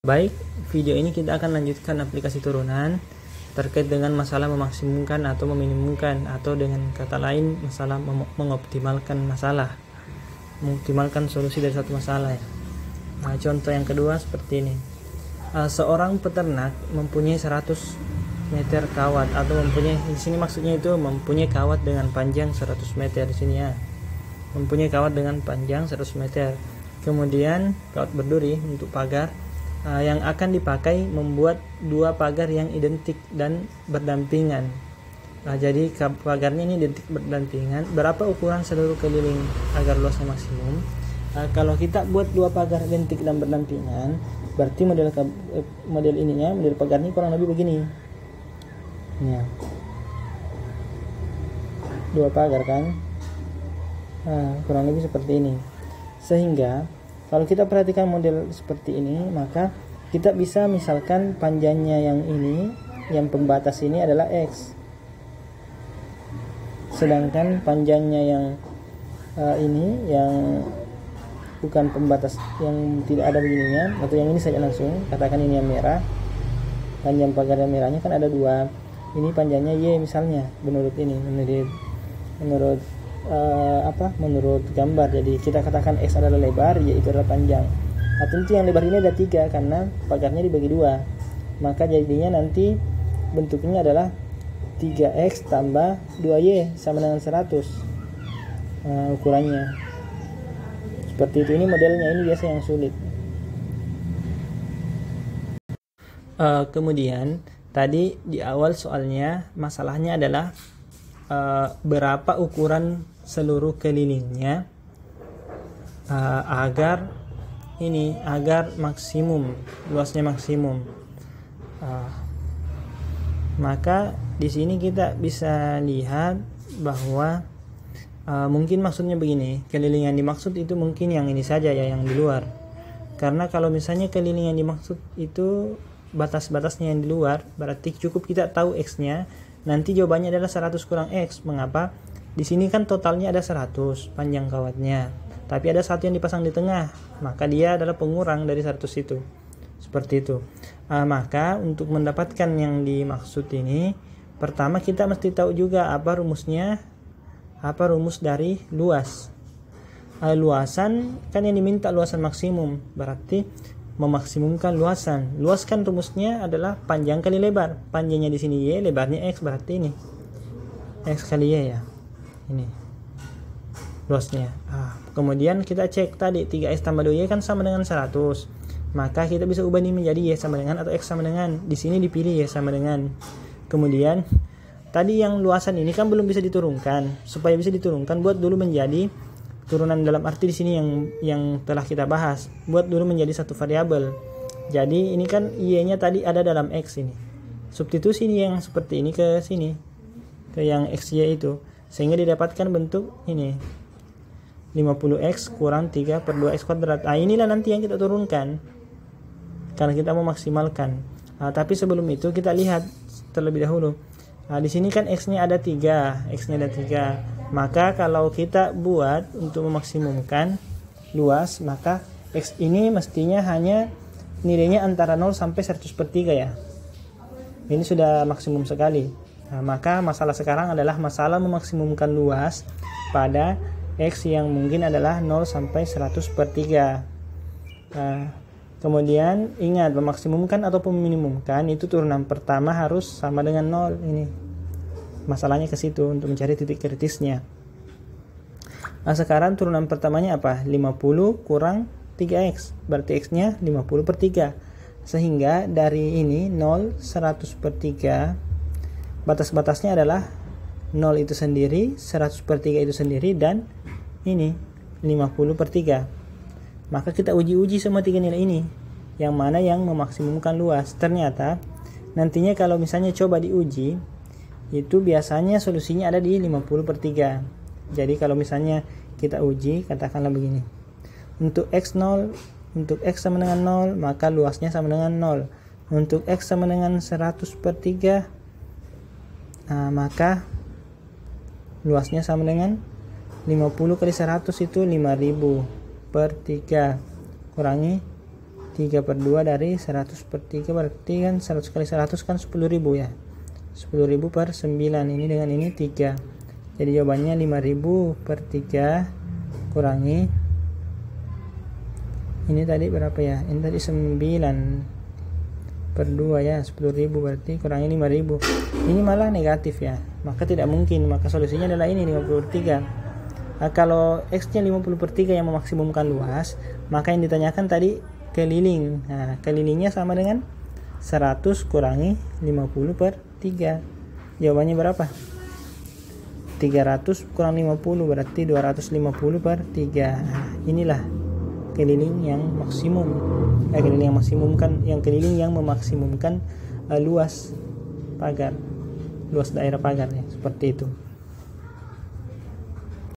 Baik, video ini kita akan lanjutkan aplikasi turunan terkait dengan masalah memaksimumkan atau meminimumkan, atau dengan kata lain masalah mengoptimalkan masalah, mengoptimalkan solusi dari satu masalah ya. Nah, contoh yang kedua seperti ini. Seorang peternak mempunyai 100 meter kawat, atau mempunyai, di sini maksudnya itu mempunyai kawat dengan panjang 100 meter di sini ya. Mempunyai kawat dengan panjang 100 meter. Kemudian kawat berduri untuk pagar yang akan dipakai membuat dua pagar yang identik dan berdampingan. Jadi pagarnya ini identik berdampingan. Berapa ukuran seluruh keliling agar luasnya maksimum? Kalau kita buat dua pagar identik dan berdampingan, berarti model ininya, model pagar ini kurang lebih begini. Ya. Dua pagar kan? Kurang lebih seperti ini. Sehingga kalau kita perhatikan model seperti ini, maka kita bisa misalkan panjangnya yang ini, yang pembatas ini adalah X. Sedangkan panjangnya yang ini, yang bukan pembatas, yang tidak ada begininya, atau yang ini saja langsung, katakan ini yang merah. Panjang pagar yang merahnya kan ada dua. Ini panjangnya Y misalnya, menurut ini, menurut gambar. Jadi kita katakan X adalah lebar, Y itu adalah panjang. Nah, tentu yang lebar ini ada 3 karena pagarnya dibagi 2. Maka jadinya nanti bentuknya adalah 3X tambah 2Y sama dengan 100. Ukurannya seperti itu. Ini modelnya, ini biasa yang sulit. Kemudian tadi di awal soalnya masalahnya adalah berapa ukuran seluruh kelilingnya agar maksimum, luasnya maksimum. Maka di sini kita bisa lihat bahwa mungkin maksudnya begini, keliling yang dimaksud itu mungkin yang ini saja ya, yang di luar. Karena kalau misalnya keliling yang dimaksud itu batas-batasnya yang di luar, berarti cukup kita tahu X-nya. Nanti jawabannya adalah 100 kurang X. Mengapa? Di sini kan totalnya ada 100 panjang kawatnya, tapi ada satu yang dipasang di tengah, maka dia adalah pengurang dari 100 itu. Seperti itu. Maka untuk mendapatkan yang dimaksud ini, pertama kita mesti tahu juga apa rumusnya, apa rumus dari luas. Luasan kan yang diminta luasan maksimum, berarti memaksimumkan luasan. Luas kan rumusnya adalah panjang kali lebar. Panjangnya di sini Y, lebarnya X, berarti ini X kali Y ya. Ini luasnya. Kemudian kita cek tadi 3X tambah 2Y kan sama dengan 100. Maka kita bisa ubah ini menjadi Y sama dengan atau X sama dengan. Di sini dipilih Y sama dengan. Kemudian tadi yang luasan ini kan belum bisa diturunkan. Supaya bisa diturunkan, buat dulu menjadi turunan dalam arti di sini yang telah kita bahas. Buat dulu menjadi satu variabel. Jadi ini kan Y-nya tadi ada dalam X ini. Substitusi yang seperti ini ke sini, ke yang XY itu, sehingga didapatkan bentuk ini 50X kurang 3 per 2X kuadrat. Inilah nanti yang kita turunkan karena kita mau maksimalkan. Tapi sebelum itu kita lihat terlebih dahulu. Di sini kan X-nya ada 3, X-nya ada 3. Maka kalau kita buat untuk memaksimumkan luas, maka X ini mestinya hanya nilainya antara 0 sampai 100/3 ya. Ini sudah maksimum sekali. Maka masalah sekarang adalah masalah memaksimumkan luas pada X yang mungkin adalah 0 sampai 100/3. Kemudian ingat, memaksimumkan atau meminimumkan itu turunan pertama harus sama dengan 0. Ini masalahnya ke situ untuk mencari titik kritisnya. Sekarang turunan pertamanya apa? 50 kurang 3X, berarti X-nya 50/3. Sehingga dari ini 0 100/3, batas-batasnya adalah 0 itu sendiri, 100/3 itu sendiri, dan ini 50/3. Maka kita uji-uji semua 3 nilai ini, yang mana yang memaksimumkan luas. Ternyata nantinya kalau misalnya coba diuji, itu biasanya solusinya ada di 50/3. Jadi kalau misalnya kita uji, katakanlah begini. Untuk X0, untuk X sama dengan 0, maka luasnya sama dengan 0. Untuk X sama dengan 100/3, maka luasnya sama dengan 50 kali 100 itu 5000/3 kurangi 3/2 dari 100 per 3 berarti kan 100 kali 100 kan 10.000 ya. 10.000 per 9, ini dengan ini 3. Jadi jawabannya 5.000 per 3 kurangi ini tadi berapa ya? Ini tadi 9 per 2 ya, 10.000 berarti kurangi 5.000. Ini malah negatif ya, maka tidak mungkin. Maka solusinya adalah ini 50/3. Nah, kalau X nya 50/3 yang memaksimumkan luas, maka yang ditanyakan tadi keliling. Nah, kelilingnya sama dengan 100 kurangi 50/3. Jawabannya berapa? 300 kurang 50 berarti 250/3. Nah, inilah keliling yang maksimum. Keliling yang maksimumkan, yang keliling yang memaksimumkan luas pagar, luas daerah pagar ya, seperti itu.